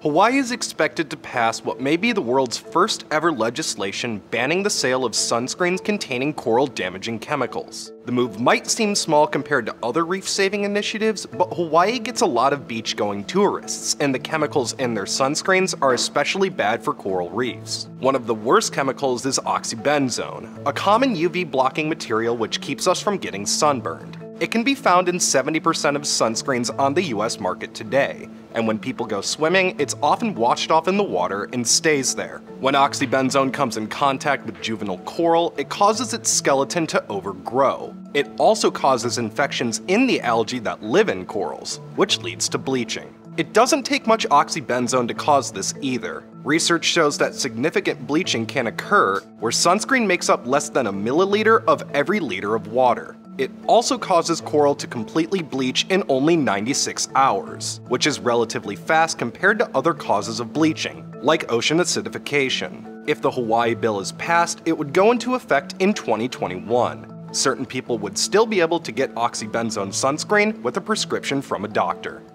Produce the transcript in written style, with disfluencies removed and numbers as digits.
Hawaii is expected to pass what may be the world's first ever legislation banning the sale of sunscreens containing coral-damaging chemicals. The move might seem small compared to other reef-saving initiatives, but Hawaii gets a lot of beach-going tourists, and the chemicals in their sunscreens are especially bad for coral reefs. One of the worst chemicals is Oxybenzone, a common UV-blocking material which keeps us from getting sunburned. It can be found in 70% of sunscreens on the US market today, and when people go swimming, it's often washed off in the water and stays there. When oxybenzone comes in contact with juvenile coral, it causes its skeleton to overgrow. It also causes infections in the algae that live in corals, which leads to bleaching. It doesn't take much oxybenzone to cause this either. Research shows that significant bleaching can occur where sunscreen makes up less than a milliliter of every liter of water. It also causes coral to completely bleach in only 96 hours, which is relatively fast compared to other causes of bleaching, like ocean acidification. If the Hawaii bill is passed, it would go into effect in 2021. Certain people would still be able to get oxybenzone sunscreen with a prescription from a doctor.